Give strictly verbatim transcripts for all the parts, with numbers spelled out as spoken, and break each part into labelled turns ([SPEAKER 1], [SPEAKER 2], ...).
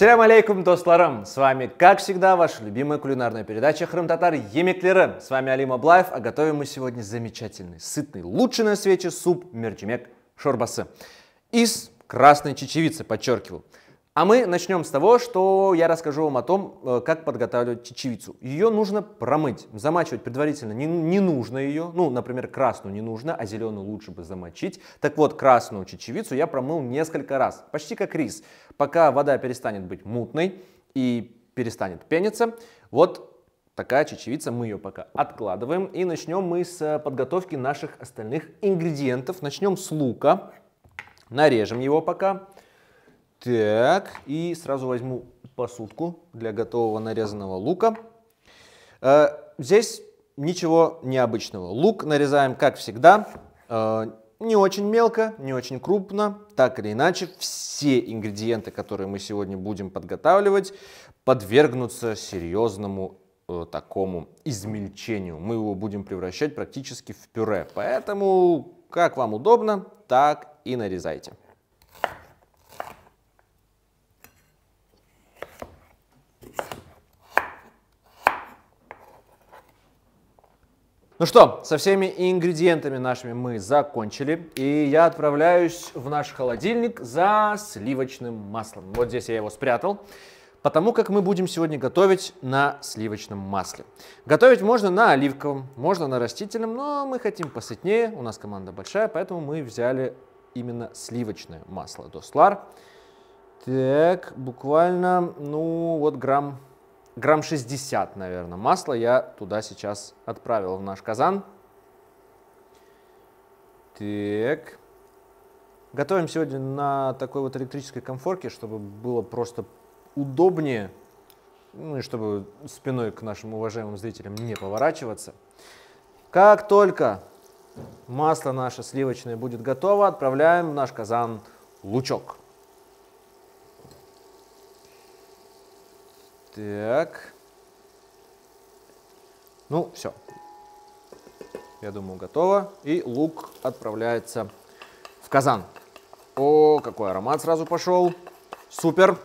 [SPEAKER 1] Ассаляму алейкум, достларым! С вами, как всегда, ваша любимая кулинарная передача Крым Татар Емеклері. С вами Алим Аблаев, а готовим мы сегодня замечательный, сытный, лучший на свете суп мерджимек шорбасы из красной чечевицы, подчеркиваю. А мы начнем с того, что я расскажу вам о том, как подготавливать чечевицу. Ее нужно промыть, замачивать предварительно не, не нужно ее. Ну, например, красную не нужно, а зеленую лучше бы замочить. Так вот, красную чечевицу я промыл несколько раз, почти как рис, пока вода перестанет быть мутной и перестанет пениться. Вот такая чечевица, мы ее пока откладываем. И начнем мы с подготовки наших остальных ингредиентов. Начнем с лука, нарежем его пока. Так, и сразу возьму посудку для готового нарезанного лука. Э, здесь ничего необычного. Лук нарезаем, как всегда, э, не очень мелко, не очень крупно. Так или иначе, все ингредиенты, которые мы сегодня будем подготавливать, подвергнутся серьезному э, такому измельчению. Мы его будем превращать практически в пюре. Поэтому, как вам удобно, так и нарезайте. Ну что, со всеми ингредиентами нашими мы закончили, и я отправляюсь в наш холодильник за сливочным маслом. Вот здесь я его спрятал, потому как мы будем сегодня готовить на сливочном масле. Готовить можно на оливковом, можно на растительном, но мы хотим посытнее, у нас команда большая, поэтому мы взяли именно сливочное масло достлар. Так, буквально, ну вот грамм... Грамм шестьдесят, наверное, масла я туда сейчас отправил в наш казан. Так. Готовим сегодня на такой вот электрической конфорке, чтобы было просто удобнее, ну и чтобы спиной к нашим уважаемым зрителям не поворачиваться. Как только масло наше сливочное будет готово, отправляем в наш казан лучок. Так, ну все, я думаю, готово, и лук отправляется в казан. О, какой аромат сразу пошел, супер.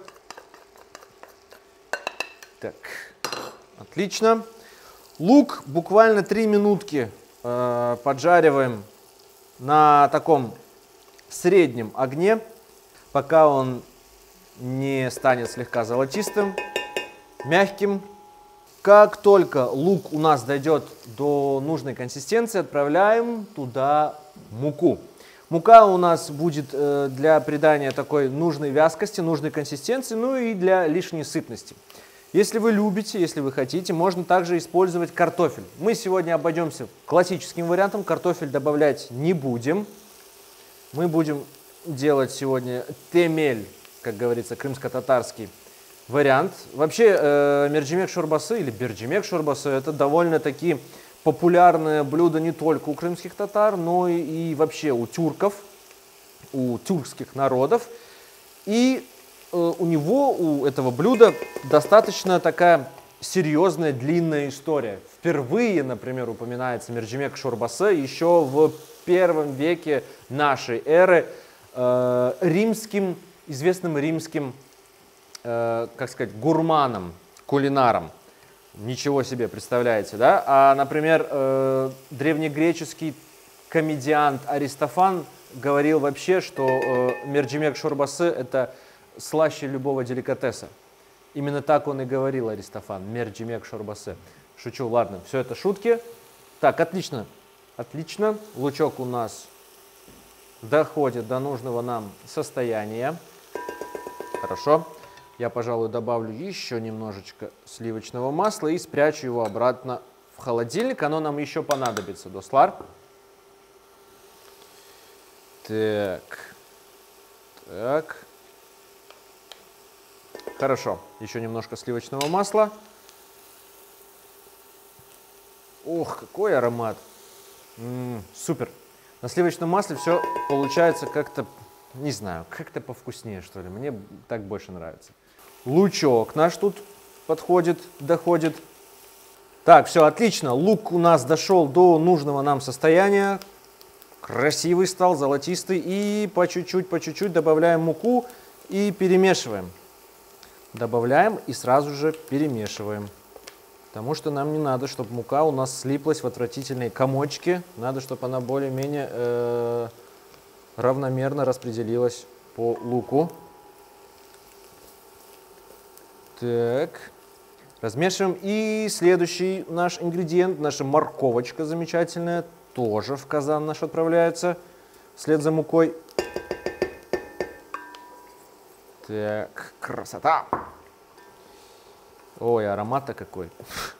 [SPEAKER 1] Так, отлично. Лук буквально три минутки э, поджариваем на таком среднем огне, пока он не станет слегка золотистым, мягким. Как только лук у нас дойдет до нужной консистенции, отправляем туда муку. Мука у нас будет э, для придания такой нужной вязкости, нужной консистенции, ну и для лишней сытности. Если вы любите, если вы хотите, можно также использовать картофель. Мы сегодня обойдемся классическим вариантом, картофель добавлять не будем. Мы будем делать сегодня темель, как говорится, крымско-татарский вариант. Вообще, э, мерджимек шорбасы или берджимек шорбасы — это довольно-таки популярное блюдо не только у крымских татар, но и, и вообще у тюрков, у тюркских народов. И э, у него, у этого блюда, достаточно такая серьезная, длинная история. Впервые, например, упоминается мерджимек шорбасы еще в первом веке нашей эры э, римским, известным римским как сказать, гурманом, кулинаром. Ничего себе, представляете, да? А, например, э, древнегреческий комедиант Аристофан говорил вообще, что э, мерджимек шорбасы — это слаще любого деликатеса. Именно так он и говорил, Аристофан, мерджимек шорбасы. Шучу, ладно, все это шутки. Так, отлично, отлично. Лучок у нас доходит до нужного нам состояния. Хорошо. Я, пожалуй, добавлю еще немножечко сливочного масла и спрячу его обратно в холодильник. Оно нам еще понадобится, достлар. Так. Так. Хорошо. Еще немножко сливочного масла. Ох, какой аромат. М-м, супер. На сливочном масле все получается как-то, не знаю, как-то повкуснее, что ли. Мне так больше нравится. Лучок наш тут подходит, доходит. Так, все, отлично. Лук у нас дошел до нужного нам состояния. Красивый стал, золотистый. И по чуть-чуть, по чуть-чуть добавляем муку и перемешиваем. добавляем и сразу же перемешиваем. Потому что нам не надо, чтобы мука у нас слиплась в отвратительные комочки. Надо, чтобы она более-менее э, равномерно распределилась по луку. Так. Размешиваем. И следующий наш ингредиент, наша морковочка замечательная, тоже в казан наш отправляется вслед за мукой. Так, красота! Ой, аромат-то какой.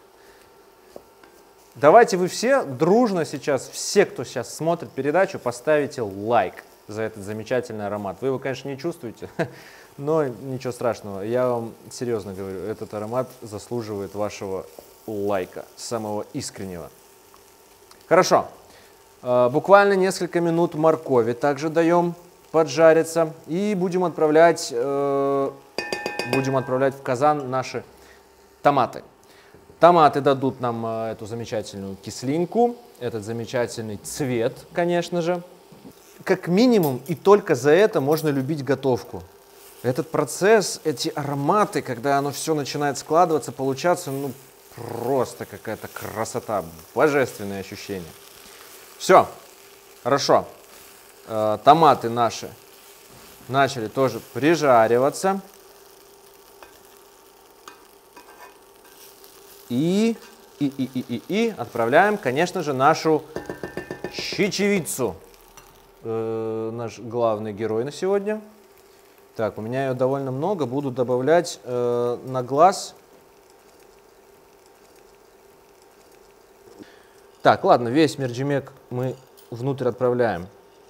[SPEAKER 1] Давайте вы все дружно сейчас, все, кто сейчас смотрит передачу, поставите лайк за этот замечательный аромат. Вы его, конечно, не чувствуете, но ничего страшного. Я вам серьезно говорю, этот аромат заслуживает вашего лайка, самого искреннего. Хорошо. Буквально несколько минут моркови также даем поджариться. И будем отправлять, будем отправлять в казан наши томаты. Томаты дадут нам эту замечательную кислинку, этот замечательный цвет, конечно же. Как минимум, и только за это можно любить готовку. Этот процесс, эти ароматы, когда оно все начинает складываться, получаться, ну, просто какая-то красота, божественное ощущение. Все, хорошо. Э, томаты наши начали тоже прижариваться. И, и, и, и, и, и отправляем, конечно же, нашу чечевицу. Э, наш главный герой на сегодня. Так, у меня ее довольно много. Буду добавлять э, на глаз. Так, ладно, весь мерджимек мы внутрь отправляем.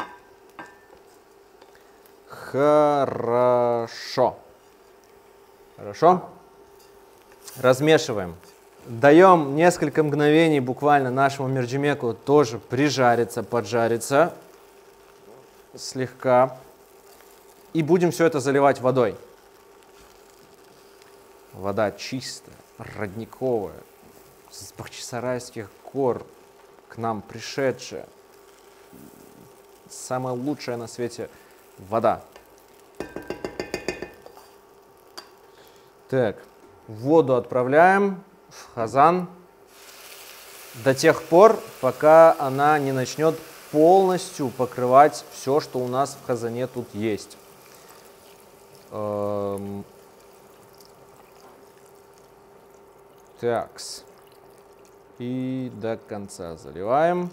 [SPEAKER 1] Хорошо. Хорошо. Размешиваем. Даем несколько мгновений буквально нашему мерджимеку тоже прижариться, поджариться слегка. И будем все это заливать водой. Вода чистая, родниковая, с Бахчисарайских гор к нам пришедшая. Самая лучшая на свете вода. Так, воду отправляем в казан до тех пор, пока она не начнет полностью покрывать все, что у нас в казане тут есть. Эм... Такс. И до конца заливаем.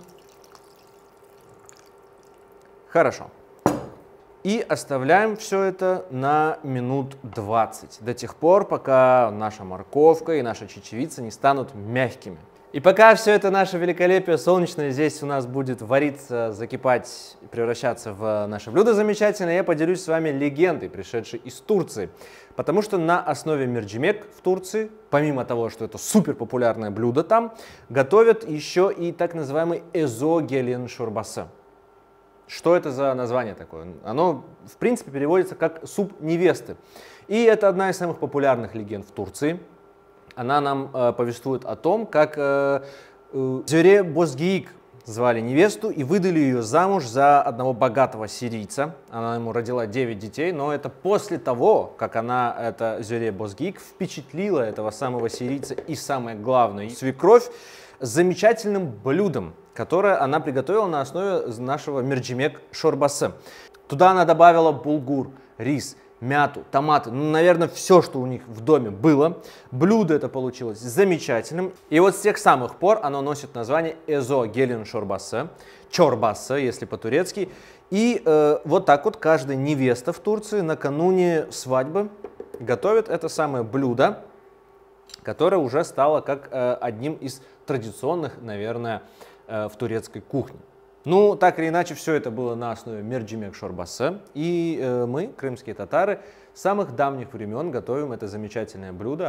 [SPEAKER 1] Хорошо. И оставляем все это на минут двадцать, до тех пор, пока наша морковка и наша чечевица не станут мягкими. И пока все это наше великолепие солнечное здесь у нас будет вариться, закипать, превращаться в наше блюдо замечательное, я поделюсь с вами легендой, пришедшей из Турции. Потому что на основе мерджимек в Турции, помимо того, что это супер популярное блюдо там, готовят еще и так называемый эзогелен шорбасы. Что это за название такое? Оно, в принципе, переводится как суп невесты. И это одна из самых популярных легенд в Турции. Она нам э, повествует о том, как э, э, Зюре Бозгиик звали невесту и выдали ее замуж за одного богатого сирийца. Она ему родила девять детей, но это после того, как она, эта Зюре Бозгиик, впечатлила этого самого сирийца и, самое главное, свекровь замечательным блюдом, которое она приготовила на основе нашего мерджимек шорбасы. Туда она добавила булгур, рис, мяту, томаты, ну, наверное, все, что у них в доме было. Блюдо это получилось замечательным. И вот с тех самых пор оно носит название эзогелен шорбасы, чорбасы, если по-турецки. И э, вот так вот каждая невеста в Турции накануне свадьбы готовит это самое блюдо, которое уже стало как э, одним из традиционных, наверное, э, в турецкой кухне. Ну, так или иначе, все это было на основе мерджимек шорбасы. И э, мы, крымские татары, с самых давних времен готовим это замечательное блюдо.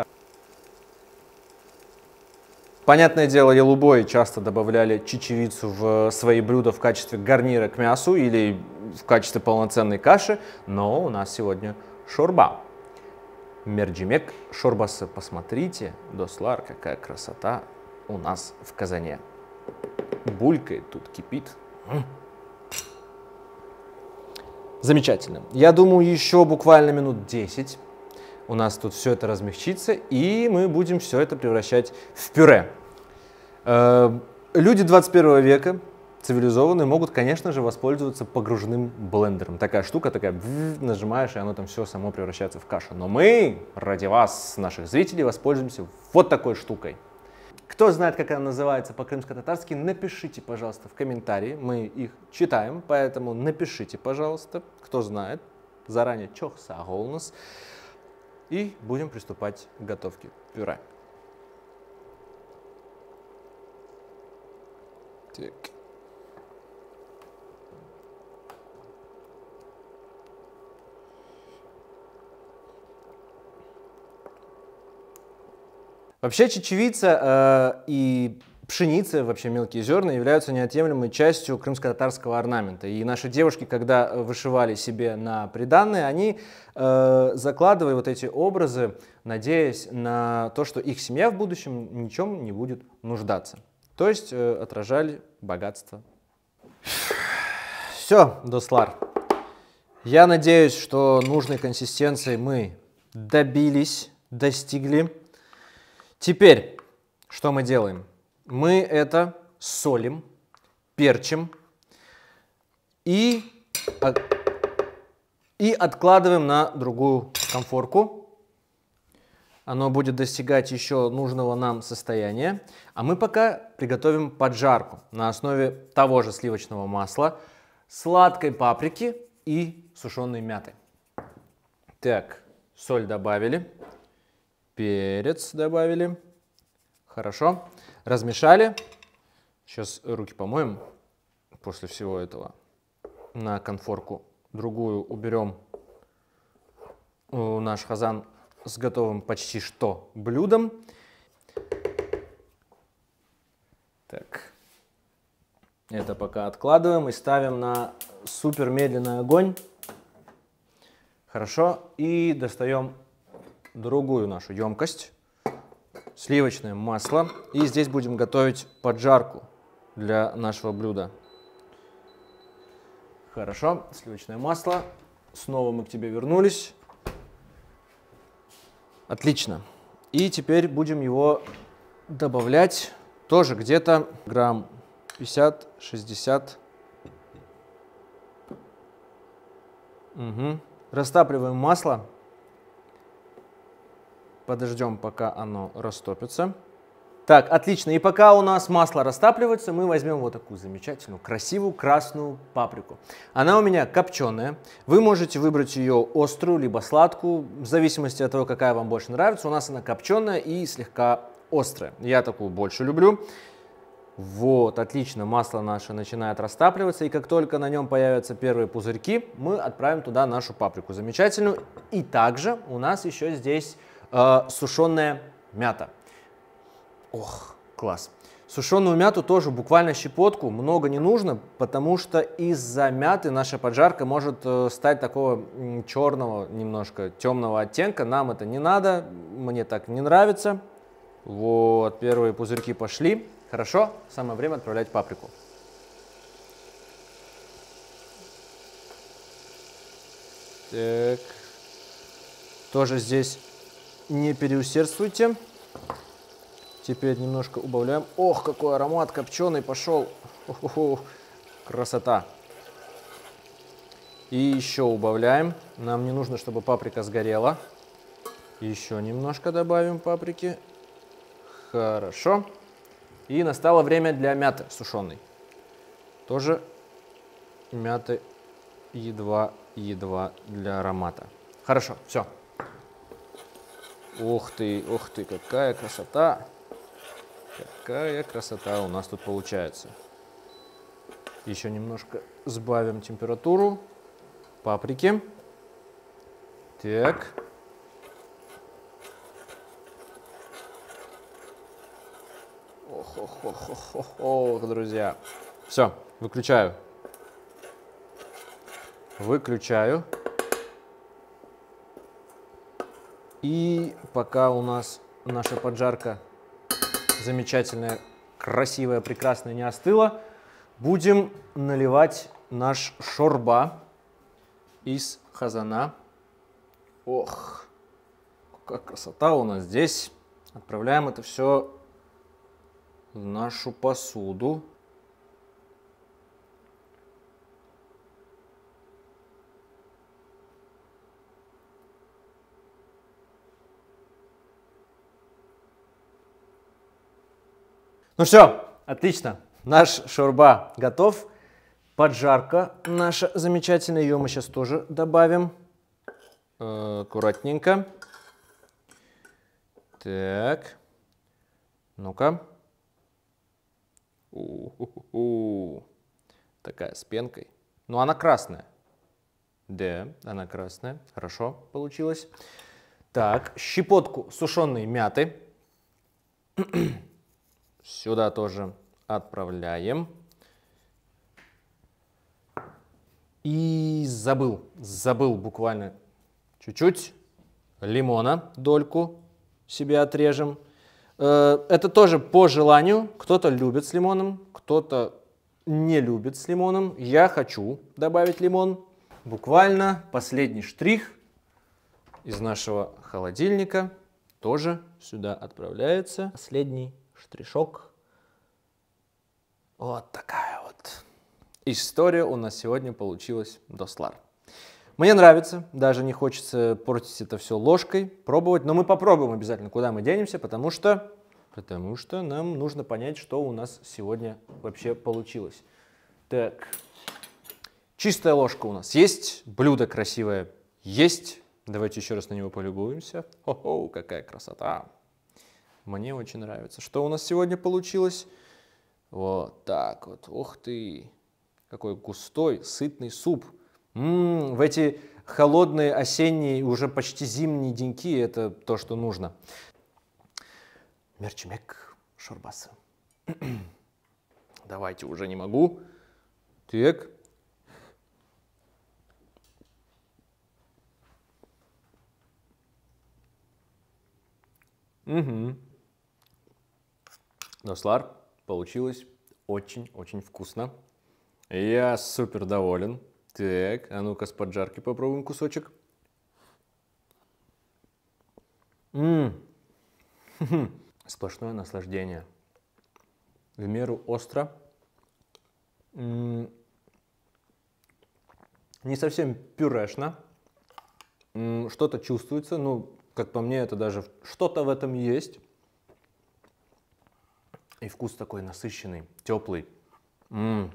[SPEAKER 1] Понятное дело, ялубой часто добавляли чечевицу в свои блюда в качестве гарнира к мясу или в качестве полноценной каши, но у нас сегодня шорба. Мерджимек шорбасы. Посмотрите, дослар, какая красота у нас в казане. Булькает тут, кипит. Замечательно. Я думаю, еще буквально минут десять у нас тут все это размягчится, и мы будем все это превращать в пюре. Люди двадцать первого века, цивилизованные, могут, конечно же, воспользоваться погружным блендером. Такая штука, такая, нажимаешь, и оно там все само превращается в кашу. Но мы, ради вас, наших зрителей, воспользуемся вот такой штукой. Кто знает, как она называется по-крымско-татарски, напишите, пожалуйста, в комментарии. Мы их читаем, поэтому напишите, пожалуйста, кто знает. Заранее чох саголнус. И будем приступать к готовке пюре. Так. Вообще чечевица э, и пшеница, вообще мелкие зерна, являются неотъемлемой частью крымско-татарского орнамента. И наши девушки, когда вышивали себе на приданное, они э, закладывали вот эти образы, надеясь на то, что их семья в будущем ничем не будет нуждаться. То есть э, отражали богатство. Все, дослар. Я надеюсь, что нужной консистенции мы добились, достигли. Теперь, что мы делаем? Мы это солим, перчим и, и откладываем на другую конфорку. Оно будет достигать еще нужного нам состояния. А мы пока приготовим поджарку на основе того же сливочного масла, сладкой паприки и сушеной мяты. Так, соль добавили. Перец добавили. Хорошо. Размешали. Сейчас руки помоем после всего этого. На конфорку другую уберем наш хазан с готовым почти что блюдом. Так. Это пока откладываем и ставим на супер медленный огонь. Хорошо. И достаем другую нашу емкость, сливочное масло. И здесь будем готовить поджарку для нашего блюда. Хорошо, сливочное масло. Снова мы к тебе вернулись. Отлично. И теперь будем его добавлять тоже где-то грамм пятьдесят-шестьдесят. Угу. Растапливаем масло. Подождем, пока оно растопится. Так, отлично. И пока у нас масло растапливается, мы возьмем вот такую замечательную, красивую красную паприку. Она у меня копченая. Вы можете выбрать ее острую, либо сладкую, в зависимости от того, какая вам больше нравится. У нас она копченая и слегка острая. Я такую больше люблю. Вот, отлично. Масло наше начинает растапливаться. И как только на нем появятся первые пузырьки, мы отправим туда нашу паприку замечательную. И также у нас еще здесь э, сушеная мята. Ох, класс. Сушеную мяту тоже буквально щепотку, много не нужно, потому что из-за мяты наша поджарка может э, стать такого м, черного, немножко темного оттенка. Нам это не надо, мне так не нравится. Вот, первые пузырьки пошли. Хорошо, самое время отправлять паприку. Так. Тоже здесь не переусердствуйте. Теперь немножко убавляем. Ох, какой аромат копченый пошел. О-хо-хо. Красота. И еще убавляем. Нам не нужно, чтобы паприка сгорела. Еще немножко добавим паприки. Хорошо. И настало время для мяты сушеной. Тоже мяты едва-едва для аромата. Хорошо, все. Ух ты, ух ты, какая красота. Какая красота у нас тут получается. Еще немножко сбавим температуру паприки. Так. Ох, ох, ох, ох, ох, ох, друзья. Все, выключаю. Выключаю. И пока у нас наша поджарка замечательная, красивая, прекрасная не остыла, будем наливать наш шорба из хазана. Ох, какая красота у нас здесь. Отправляем это все в нашу посуду. Ну все, отлично. Наш шаурба готов. Поджарка наша замечательная. Ее мы сейчас тоже добавим. Аккуратненько. Так. Ну-ка. У-ху-ху-ху. Такая с пенкой. Ну, она красная. Да, она красная. Хорошо получилось. Так, щепотку сушеной мяты. Сюда тоже отправляем. И забыл, забыл буквально чуть-чуть лимона, дольку себе отрежем. Это тоже по желанию. Кто-то любит с лимоном, кто-то не любит с лимоном. Я хочу добавить лимон. Буквально последний штрих из нашего холодильника тоже сюда отправляется. Последний штришок. Вот такая вот история у нас сегодня получилась, дослар. Мне нравится, даже не хочется портить это все ложкой, пробовать, но мы попробуем обязательно, куда мы денемся, потому что, потому что нам нужно понять, что у нас сегодня вообще получилось. Так, чистая ложка у нас есть, блюдо красивое есть. Давайте еще раз на него полюбуемся. Хо-хо, какая красота! Мне очень нравится. Что у нас сегодня получилось? Вот так вот. Ух ты! Какой густой, сытный суп. М-м, в эти холодные осенние, уже почти зимние деньки это то, что нужно. Мерчимек шорбасы. Давайте, уже не могу. Так. Угу. Дослар, получилось очень-очень вкусно. Я супер доволен. Так, а ну-ка с поджарки попробуем кусочек. М-м. Сплошное наслаждение. В меру остро. М-м. Не совсем пюрешно. М-м. Что-то чувствуется, ну, как по мне, это даже что-то в этом есть. И вкус такой насыщенный, теплый. М-м.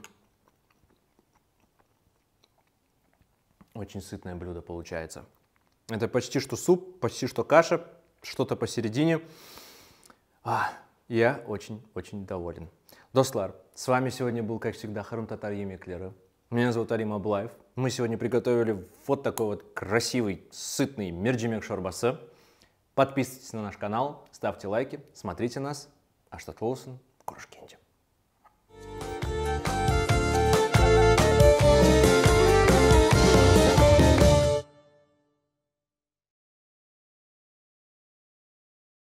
[SPEAKER 1] Очень сытное блюдо получается. Это почти что суп, почти что каша, что-то посередине. А, я очень-очень доволен. Дослар, с вами сегодня был, как всегда, Харун Татар Емеклера. Меня зовут Алим Аблаев. Мы сегодня приготовили вот такой вот красивый, сытный мерджимек шорбасы. Подписывайтесь на наш канал, ставьте лайки, смотрите нас. Аштат Волсон, Курушкенди.